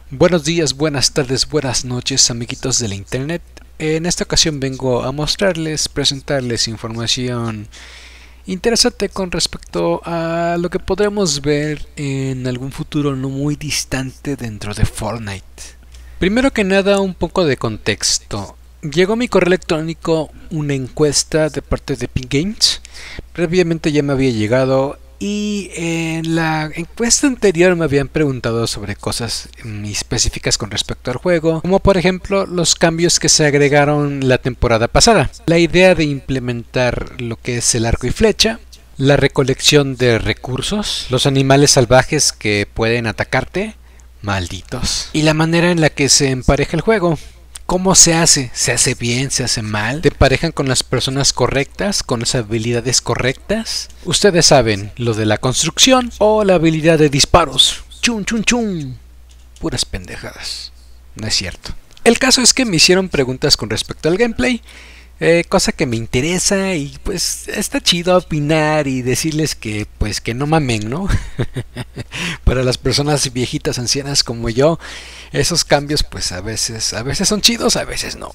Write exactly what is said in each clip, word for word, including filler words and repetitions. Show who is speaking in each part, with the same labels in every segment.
Speaker 1: Buenos días, buenas tardes, buenas noches, amiguitos de la internet. En esta ocasión vengo a mostrarles, presentarles información interesante con respecto a lo que podremos ver en algún futuro no muy distante dentro de Fortnite. Primero que nada, un poco de contexto. Llegó a mi correo electrónico una encuesta de parte de Epic Games. Previamente ya me había llegado. Y en la encuesta anterior me habían preguntado sobre cosas específicas con respecto al juego, como por ejemplo los cambios que se agregaron la temporada pasada. La idea de implementar lo que es el arco y flecha, la recolección de recursos, los animales salvajes que pueden atacarte, malditos, y la manera en la que se empareja el juego. ¿Cómo se hace? ¿Se hace bien? ¿Se hace mal? ¿Te emparejan con las personas correctas? ¿Con las habilidades correctas? Ustedes saben, lo de la construcción o la habilidad de disparos. Chun chun chun. Puras pendejadas. No es cierto. El caso es que me hicieron preguntas con respecto al gameplay. Eh, cosa que me interesa y pues está chido opinar y decirles que pues que no mamen, ¿no? Para las personas viejitas, ancianas como yo, esos cambios pues a veces, a veces son chidos, a veces no.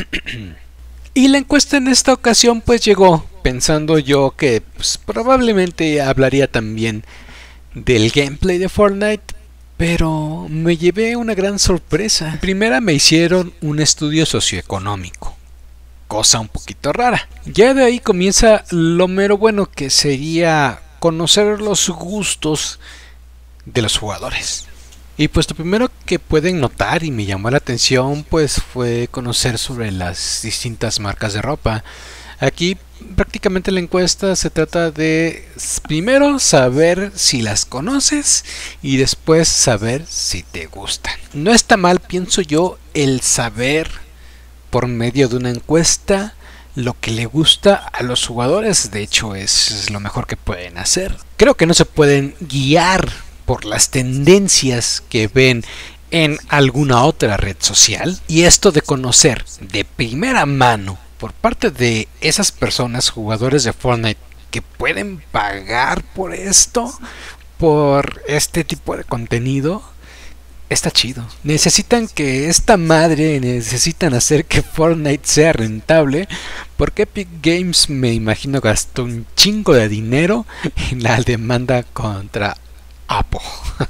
Speaker 1: Y la encuesta en esta ocasión pues llegó pensando yo que pues, probablemente hablaría también del gameplay de Fortnite. Pero me llevé una gran sorpresa. Primero me hicieron un estudio socioeconómico. Cosa un poquito rara. Ya de ahí comienza lo mero bueno, que sería conocer los gustos de los jugadores. Y pues lo primero que pueden notar y me llamó la atención pues fue conocer sobre las distintas marcas de ropa. Aquí prácticamente la encuesta se trata de primero saber si las conoces y después saber si te gustan. No está mal, pienso yo, el saber por medio de una encuesta lo que le gusta a los jugadores. De hecho es, es lo mejor que pueden hacer. Creo que no se pueden guiar por las tendencias que ven en alguna otra red social, y esto de conocer de primera mano por parte de esas personas, jugadores de Fortnite, que pueden pagar por esto, por este tipo de contenido, está chido. Necesitan que esta madre, necesitan hacer que Fortnite sea rentable, porque Epic Games me imagino gastó un chingo de dinero en la demanda contra Apple.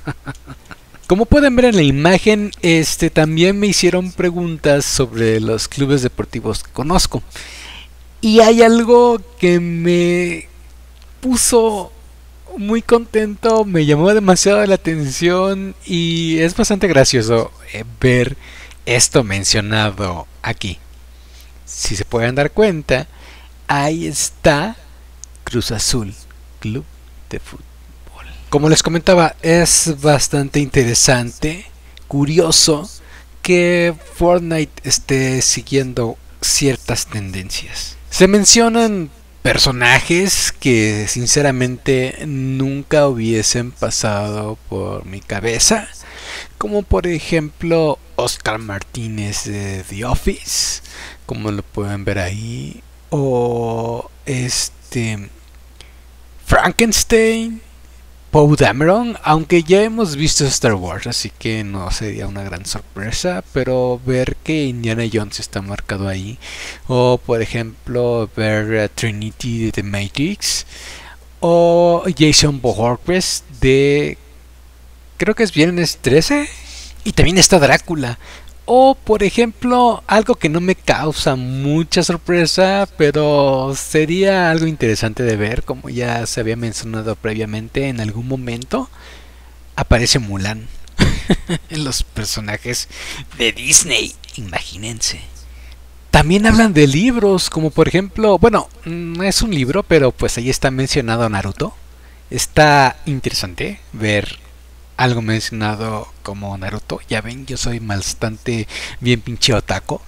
Speaker 1: Como pueden ver en la imagen, este también me hicieron preguntas sobre los clubes deportivos que conozco. Y hay algo que me puso muy contento, me llamó demasiado la atención y es bastante gracioso eh, ver esto mencionado aquí. Si se pueden dar cuenta, ahí está Cruz Azul, Club de Fútbol. Como les comentaba, es bastante interesante, curioso que Fortnite esté siguiendo ciertas tendencias. Se mencionan personajes que sinceramente nunca hubiesen pasado por mi cabeza, como por ejemplo Oscar Martínez de The Office, como lo pueden ver ahí, o este Frankenstein, Poe Dameron, aunque ya hemos visto Star Wars, así que no sería una gran sorpresa, pero ver que Indiana Jones está marcado ahí, o por ejemplo ver uh, Trinity de The Matrix, o Jason Voorhees de, creo que es Viernes trece, y también está Drácula. O por ejemplo, algo que no me causa mucha sorpresa, pero sería algo interesante de ver, como ya se había mencionado previamente, en algún momento aparece Mulan en los personajes de Disney, imagínense. También hablan de libros, como por ejemplo, bueno, no es un libro, pero pues ahí está mencionado Naruto. Está interesante ver algo mencionado como Naruto. Ya ven, yo soy bastante bien pinche otaku.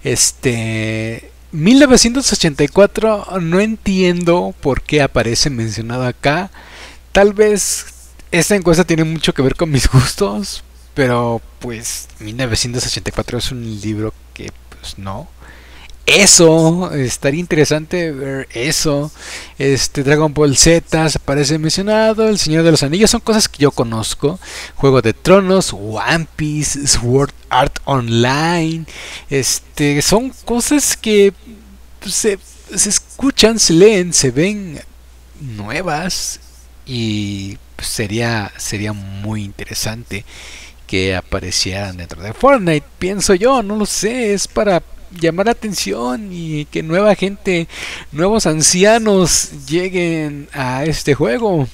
Speaker 1: Este mil novecientos ochenta y cuatro, no entiendo por qué aparece mencionado acá. Tal vez esta encuesta tiene mucho que ver con mis gustos, pero pues mil novecientos ochenta y cuatro es un libro que pues no. eso, estaría interesante ver eso. Este Dragon Ball Z se parece mencionado, El Señor de los Anillos son cosas que yo conozco. Juego de Tronos, One Piece, Sword Art Online, este son cosas que se, se escuchan, se leen, se ven nuevas y sería sería muy interesante que aparecieran dentro de Fortnite, pienso yo, no lo sé, es para llamar la atención y que nueva gente, nuevos ancianos lleguen a este juego.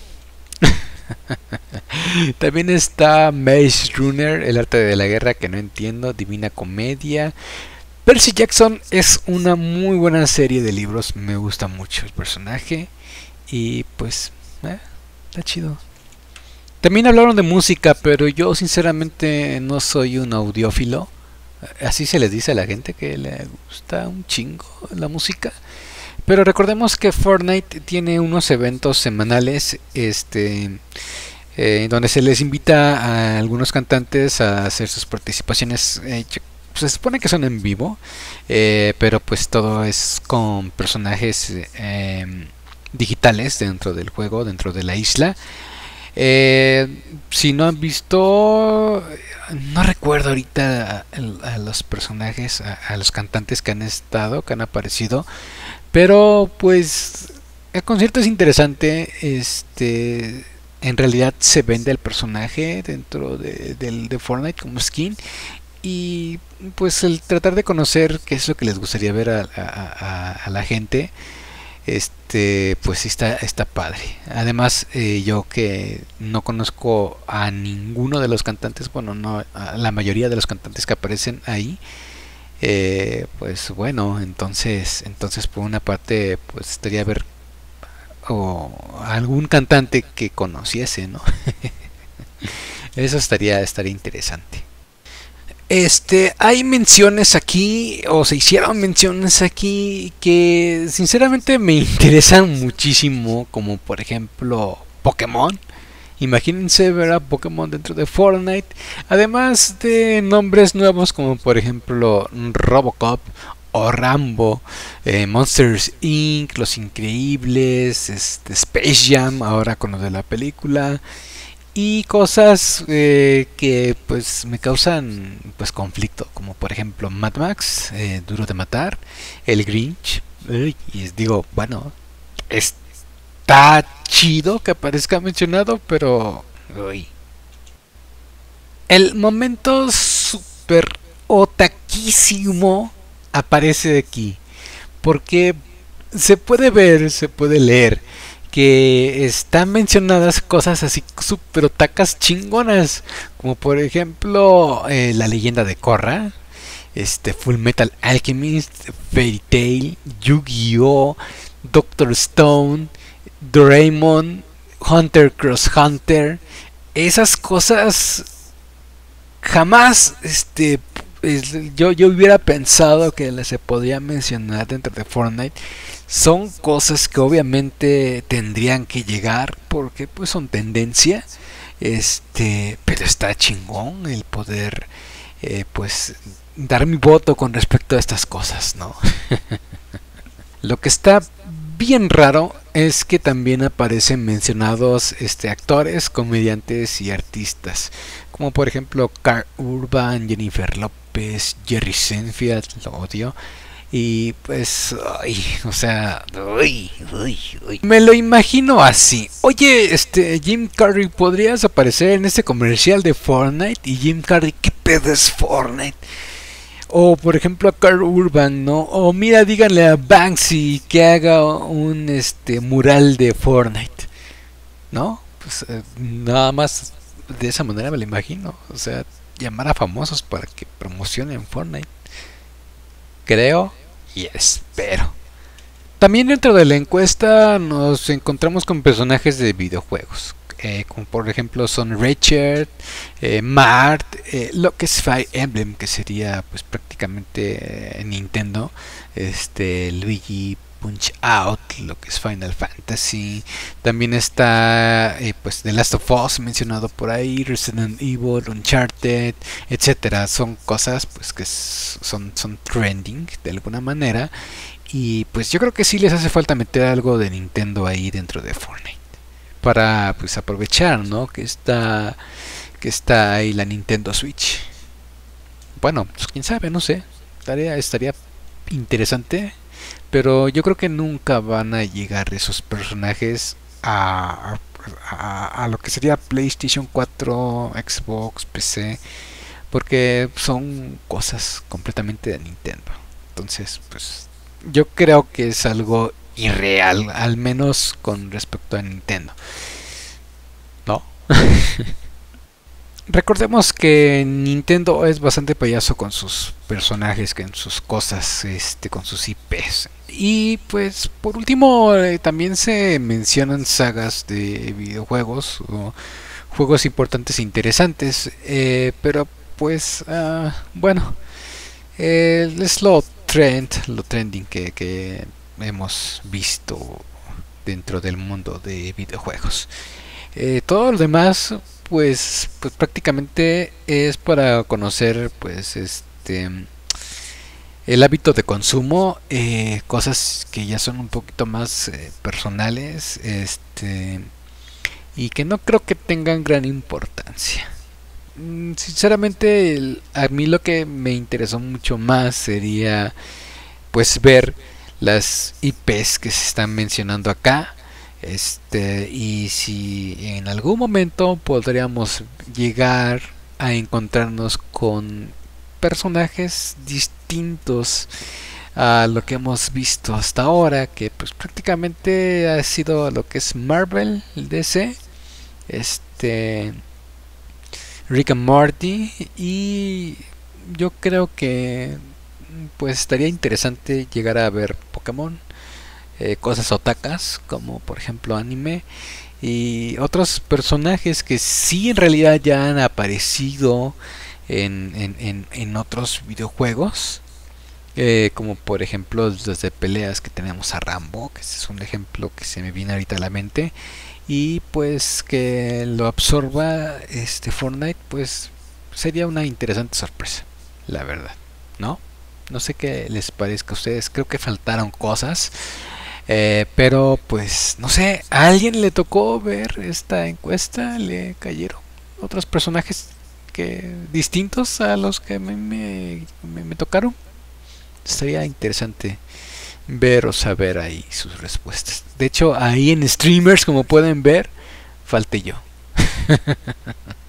Speaker 1: También está Maze Runner, el arte de la guerra que no entiendo, Divina Comedia. Percy Jackson es una muy buena serie de libros, me gusta mucho el personaje y pues eh, está chido. También hablaron de música, pero yo sinceramente no soy un audiófilo. Así se les dice a la gente que le gusta un chingo la música. Pero recordemos que Fortnite tiene unos eventos semanales, este, eh, donde se les invita a algunos cantantes a hacer sus participaciones. Eh, se supone que son en vivo, eh, pero pues todo es con personajes eh, digitales dentro del juego, dentro de la isla. Eh, si no han visto, no recuerdo ahorita a, a los personajes, a, a los cantantes que han estado, que han aparecido, pero pues el concierto es interesante. Este, en realidad se vende el personaje dentro de, de, de Fortnite como skin y pues el tratar de conocer qué es lo que les gustaría ver a, a, a, a la gente. Este, pues sí está, está padre. Además, eh, yo que no conozco a ninguno de los cantantes, bueno, no, a la mayoría de los cantantes que aparecen ahí, eh, pues bueno, entonces, entonces por una parte, pues estaría ver o algún cantante que conociese, ¿no? Eso estaría, estaría interesante. Este, hay menciones aquí, o se hicieron menciones aquí, que sinceramente me interesan muchísimo, como por ejemplo Pokémon. Imagínense ver a Pokémon dentro de Fortnite, además de nombres nuevos como por ejemplo Robocop o Rambo, eh, Monsters inc, Los Increíbles, este, Space Jam, ahora con lo de la película. Y cosas eh, que pues me causan pues conflicto, como por ejemplo Mad Max, eh, Duro de Matar, El Grinch. Uy, y digo, bueno, está chido que aparezca mencionado, pero uy. El momento super otaquísimo aparece aquí, porque se puede ver, se puede leer que están mencionadas cosas así super otacas chingonas, como por ejemplo eh, la leyenda de Korra, este Full Metal Alchemist, Fairy Tail, Yu-Gi-Oh, Doctor Stone, Doraemon, Hunter Cross Hunter. Esas cosas jamás este yo, yo hubiera pensado que se podía mencionar dentro de Fortnite. Son cosas que obviamente tendrían que llegar porque pues son tendencia. Este, pero está chingón el poder eh, pues dar mi voto con respecto a estas cosas, ¿no? Lo que está bien raro es que también aparecen mencionados este, actores, comediantes y artistas, como por ejemplo Karl Urban, Jennifer López, Jerry Seinfeld, lo odio. Y pues, ay, o sea, ay, ay, ay. Me lo imagino así. Oye, este, Jim Carrey, ¿podrías aparecer en este comercial de Fortnite? Y Jim Carrey, ¿qué pedo es Fortnite? O por ejemplo a Karl Urban, ¿no? O mira, díganle a Banksy que haga un este mural de Fortnite, ¿no? Pues eh, nada más de esa manera me lo imagino. O sea, llamar a famosos para que promocionen Fortnite. Creo y espero. También dentro de la encuesta nos encontramos con personajes de videojuegos, eh, como por ejemplo son Richard, eh, Mart, eh, lo que es Fire Emblem, que sería pues prácticamente eh, Nintendo, este Luigi, Punch Out, lo que es Final Fantasy. También está eh, pues The Last of Us mencionado por ahí, Resident Evil, Uncharted, etcétera. Son cosas pues que son, son trending de alguna manera. Y pues yo creo que sí les hace falta meter algo de Nintendo ahí dentro de Fortnite. Para pues aprovechar, ¿no? Que está, que está ahí la Nintendo Switch. Bueno, pues quién sabe, no sé. Estaría, estaría interesante. Pero yo creo que nunca van a llegar esos personajes a, a, a lo que sería PlayStation cuatro, Xbox, P C. Porque son cosas completamente de Nintendo. Entonces, pues yo creo que es algo irreal, al menos con respecto a Nintendo, ¿no? Recordemos que Nintendo es bastante payaso con sus personajes, con sus cosas, este, con sus I Ps. Y pues por último eh, también se mencionan sagas de videojuegos o juegos importantes e interesantes, eh, pero pues uh, bueno, eh, es lo trend, lo trending que, que hemos visto dentro del mundo de videojuegos. Eh, todo lo demás pues pues prácticamente es para conocer pues este el hábito de consumo, eh, cosas que ya son un poquito más eh, personales, este y que no creo que tengan gran importancia. Mm, sinceramente el, a mí lo que me interesó mucho más sería pues ver las I Ps que se están mencionando acá, este y si en algún momento podríamos llegar a encontrarnos con personajes distintos a lo que hemos visto hasta ahora, que pues prácticamente ha sido lo que es Marvel, el D C, este Rick and Morty, y yo creo que pues estaría interesante llegar a ver Pokémon, eh, cosas otakas como por ejemplo anime y otros personajes que sí en realidad ya han aparecido en, en, en, en otros videojuegos, eh, como por ejemplo los de peleas que tenemos a Rambo, que ese es un ejemplo que se me viene ahorita a la mente, y pues que lo absorba este Fortnite, pues sería una interesante sorpresa, la verdad, ¿no? No sé qué les parezca a ustedes, creo que faltaron cosas, eh, pero pues no sé, ¿a alguien le tocó ver esta encuesta? ¿Le cayeron otros personajes que distintos a los que me, me, me, me tocaron? Sería interesante ver o saber ahí sus respuestas. De hecho, ahí en streamers, como pueden ver, falté yo.